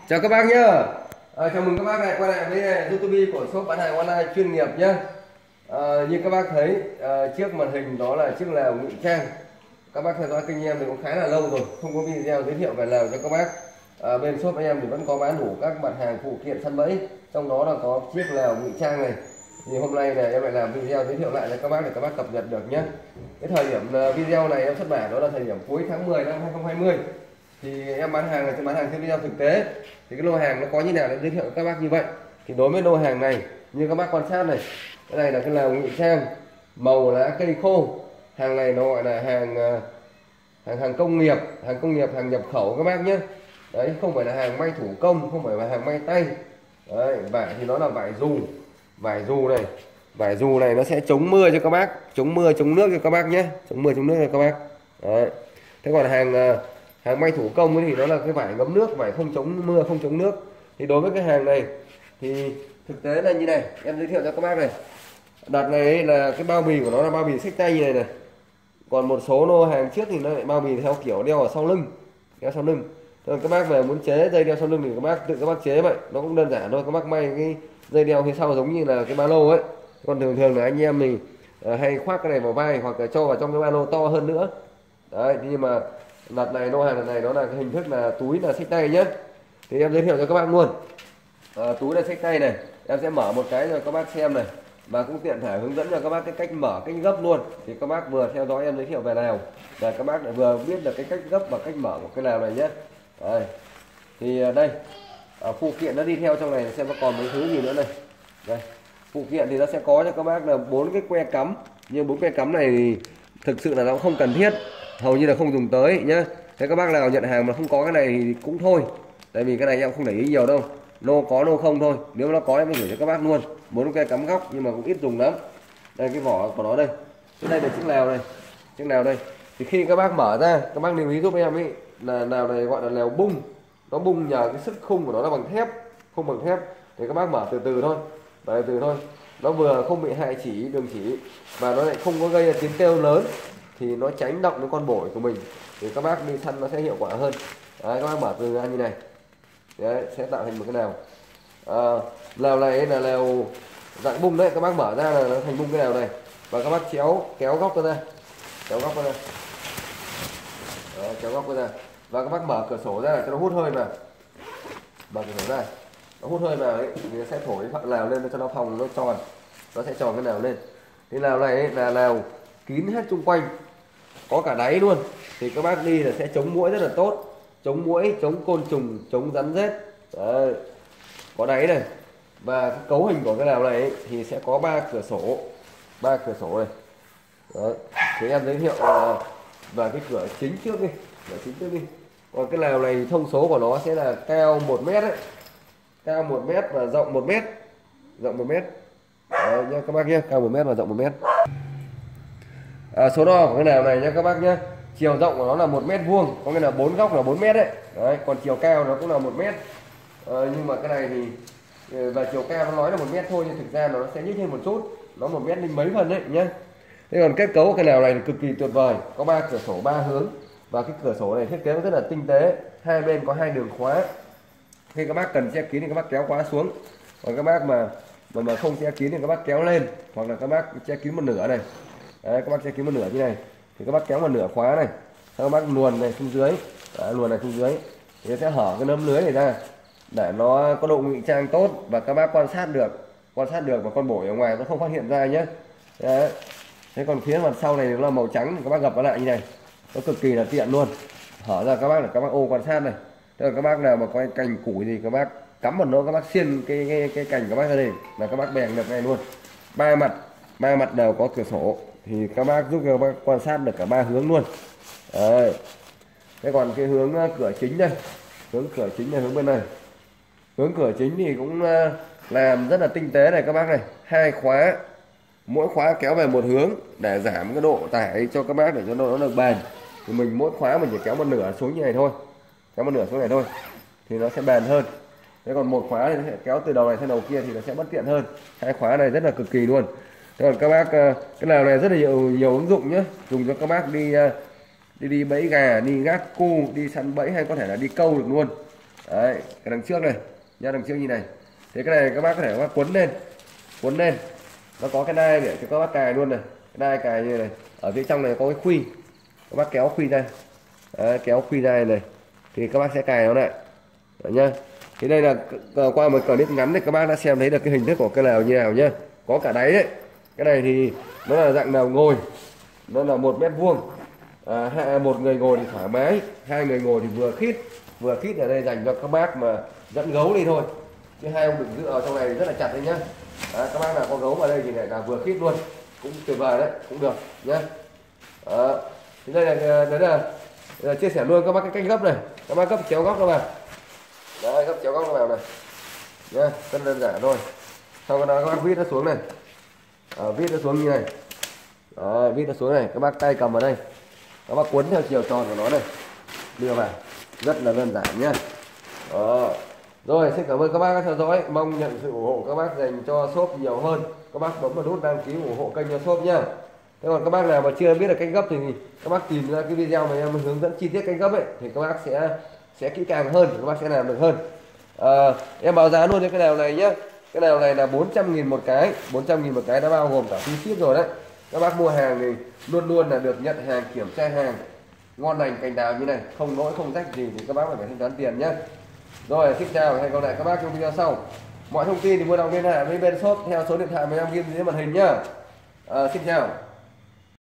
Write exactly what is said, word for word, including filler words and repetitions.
Chào các bác nhá. À, chào mừng các bác lại quay lại với YouTube của shop bán hàng online chuyên nghiệp nhá. À, như các bác thấy à, trước màn hình đó là chiếc lèo ngụy trang. Các bác theo dõi kênh em thì cũng khá là lâu rồi, không có video giới thiệu về lèo cho các bác. À, bên shop em thì vẫn có bán đủ các mặt hàng phụ kiện săn bẫy, trong đó là có chiếc lèo ngụy trang này. Thì hôm nay này em lại làm video giới thiệu lại cho các bác để các bác cập nhật được nhé. Cái thời điểm video này em xuất bản đó là thời điểm cuối tháng mười năm hai không hai không. Thì em bán hàng là sẽ bán hàng trên video thực tế. Thì cái lô hàng nó có như nào để giới thiệu với các bác như vậy. Thì đối với lô hàng này như các bác quan sát này, cái này là cái lèo ngụy trang màu lá cây khô. Hàng này nó gọi là hàng hàng hàng công nghiệp, hàng công nghiệp, hàng nhập khẩu các bác nhé. Đấy, không phải là hàng may thủ công, không phải là hàng may tay. Đấy, vải thì nó là vải dù, vải dù này, vải dù này nó sẽ chống mưa cho các bác, chống mưa chống nước cho các bác nhé, chống mưa chống nước cho các bác. Đấy. Thế còn hàng hàng may thủ công thì nó là cái vải ngấm nước, vải không chống mưa không chống nước. Thì đối với cái hàng này thì thực tế là như này, em giới thiệu cho các bác này. Đợt này là cái bao bì của nó là bao bì xách tay như này này. Còn một số lô hàng trước thì nó lại bao bì theo kiểu đeo ở sau lưng, đeo sau lưng. Rồi các bác về muốn chế dây đeo sau lưng thì các bác tự các bác chế vậy, nó cũng đơn giản thôi. Các bác may cái dây đeo phía sau giống như là cái ba lô ấy. Còn thường thường là anh em mình uh, hay khoác cái này vào vai hoặc là cho vào trong cái ba lô to hơn nữa. Đấy, nhưng mà đợt này lô hàng lần này nó là cái hình thức là túi là xách tay nhé. Thì em giới thiệu cho các bác luôn. À, túi là xách tay này, em sẽ mở một cái cho các bác xem này, và cũng tiện thể hướng dẫn cho các bác cái cách mở, cách gấp luôn. Thì các bác vừa theo dõi em giới thiệu về lèo và các bác lại vừa biết được cái cách gấp và cách mở của cái lèo này nhé. Đây. Thì đây à, phụ kiện nó đi theo trong này xem nó còn mấy thứ gì nữa này. Đây. Phụ kiện thì nó sẽ có cho các bác là bốn cái que cắm, nhưng bốn que cắm này thì thực sự là nó cũng không cần thiết, hầu như là không dùng tới nhá. Thế các bác nào nhận hàng mà không có cái này thì cũng thôi, tại vì cái này em không để ý nhiều đâu, lô có lô không thôi. Nếu mà nó có em mới gửi cho các bác luôn bốn que cắm góc, nhưng mà cũng ít dùng lắm. Đây cái vỏ của nó đây, cái đây là chiếc lèo này, chiếc lèo đây. Thì khi các bác mở ra, các bác lưu ý giúp em ấy là lèo này gọi là lèo bung, nó bung nhờ cái sức khung của nó là bằng thép, không bằng thép. Thì các bác mở từ từ thôi, mở từ từ thôi, nó vừa không bị hại chỉ đường chỉ và nó lại không có gây tiếng kêu lớn, thì nó tránh động với con bổi của mình, thì các bác đi săn nó sẽ hiệu quả hơn. Đấy, các bác mở từ ra như này. Đấy, sẽ tạo thành một cái lèo. À, lèo này là lèo dạng bung đấy, các bác mở ra là nó thành bung cái lèo này, và các bác chéo kéo góc ra, kéo góc ra, đấy, kéo góc ra, và các bác mở cửa sổ ra cho nó hút hơi vào, mở cửa sổ ra, nó hút hơi vào đấy thì nó sẽ thổi cái lèo lên cho nó phòng nó tròn, nó sẽ tròn cái lèo lên. Cái lèo này ấy, là lèo kín hết chung quanh, có cả đáy luôn, thì các bác đi là sẽ chống muỗi rất là tốt, chống muỗi, chống côn trùng, chống rắn rết. Đấy, có đáy này. Và cái cấu hình của cái lèo này ấy, thì sẽ có ba cửa sổ, ba cửa sổ này. Đấy. Thì em giới thiệu uh, và cái cửa chính trước đi, cửa chính trước đi. Còn cái lèo này thông số của nó sẽ là cao một mét đấy, cao một mét và rộng một mét, rộng một mét. Đấy nha các bác nhé, cao một mét và rộng một mét. À, số đo của cái lèo này nha các bác nhé, chiều rộng của nó là một mét vuông, có nghĩa là bốn góc là bốn mét đấy. Đấy, còn chiều cao nó cũng là một mét. À, nhưng mà cái này thì và chiều cao nó nói là một mét thôi, nhưng thực ra nó sẽ nhích hơn một chút, nó một mét linh mấy phần đấy nhé. Thế còn kết cấu của cái lèo này thì cực kỳ tuyệt vời, có ba cửa sổ ba hướng, và cái cửa sổ này thiết kế rất là tinh tế, hai bên có hai đường khóa. Khi các bác cần che kín thì các bác kéo khóa xuống, còn các bác mà mà mà không che kín thì các bác kéo lên, hoặc là các bác che kín một nửa này. Đấy, các bác che kín một nửa như này thì các bác kéo một nửa khóa này, các bác luồn này xuống dưới. Đấy, luồn này xuống dưới thì nó sẽ hở cái nấm lưới này ra để nó có độ ngụy trang tốt, và các bác quan sát được, quan sát được và con bổi ở ngoài nó không phát hiện ra nhé. Đấy. Thế còn phía mặt sau này nó là màu trắng thì các bác gập nó lại như này, nó cực kỳ là tiện luôn, hở ra các bác là các bác ô quan sát này. Tức là các bác nào mà có cành củi thì các bác cắm vào nó, các bác xiên cái cái, cái cành các bác ra đây là các bác bèn được ngay luôn. Ba mặt, ba mặt đều có cửa sổ, thì các bác giúp các bác quan sát được cả ba hướng luôn. Đấy. Thế còn cái hướng cửa chính đây, hướng cửa chính là hướng bên này. Hướng cửa chính thì cũng làm rất là tinh tế này các bác này, hai khóa, mỗi khóa kéo về một hướng để giảm cái độ tải cho các bác, để cho nó được bền. Thì mình mỗi khóa mình chỉ kéo một nửa xuống như này thôi, kéo một nửa xuống này thôi thì nó sẽ bền hơn. Thế còn một khóa thì sẽ kéo từ đầu này sang đầu kia thì nó sẽ bất tiện hơn. Hai khóa này rất là cực kỳ luôn. Thế còn các bác, cái lèo này rất là nhiều nhiều ứng dụng nhé, dùng cho các bác đi đi đi bẫy gà, đi gác cu, đi săn bẫy, hay có thể là đi câu được luôn. Đấy, cái đằng trước này nha, đằng trước như này. Thế cái này các bác có thể các bác quấn lên, quấn lên, nó có cái đai để cho các bác cài luôn này, cái đai cài như này. Ở phía trong này có cái khuy, các bác kéo khuy ra. Đấy, kéo khuy ra này thì các bác sẽ cài nó lại. Đấy nhá. Thì đây là qua một clip ngắn thì các bác đã xem thấy được cái hình thức của cái lèo như nào nhá. Có cả đáy đấy. Cái này thì nó là dạng lèo ngồi, nó là một mét vuông. À, một người ngồi thì thoải mái, hai người ngồi thì vừa khít. Vừa khít ở đây dành cho các bác mà dẫn gấu đi thôi, chứ hai ông đừng giữ ở trong này rất là chặt đấy nhá. Đấy, các bác nào có gấu vào đây thì lại là vừa khít luôn, cũng tuyệt vời đấy, cũng được nhá. Đó. Thì đây là đấy là, là chia sẻ luôn các bác cái cách gấp này, các bác gấp chéo góc các bạn. Đấy, gấp chéo góc các bạn này nhá, rất đơn giản thôi. Sau đó các bác vít nó xuống này, à, vít nó xuống như này. Đó, vít nó xuống này, các bác tay cầm vào đây, các bác quấn theo chiều tròn của nó này, đưa vào, rất là đơn giản nhá. Đó. Rồi, xin cảm ơn các bác đã theo dõi, mong nhận sự ủng hộ các bác dành cho shop nhiều hơn. Các bác bấm vào nút đăng ký ủng hộ kênh cho shop nhá. Thế còn các bác nào mà chưa biết được cách gấp thì các bác tìm ra cái video mà em hướng dẫn chi tiết cách gấp ấy thì các bác sẽ sẽ kỹ càng hơn, các bác sẽ làm được hơn. À, em báo giá luôn cho cái nào này nhá. Cái nào này là bốn trăm nghìn một cái, bốn trăm nghìn một cái đã bao gồm cả phí ship rồi đấy. Các bác mua hàng thì luôn luôn là được nhận hàng, kiểm tra hàng ngon lành cành đào như này, không lỗi không rách gì thì các bác phải thanh toán tiền nhé. Rồi, xin chào và hẹn gặp lại các bác trong video sau. Mọi thông tin thì mua đồng liên hệ với bên shop theo số điện thoại mà em ghi dưới màn hình nhá. À, xin chào.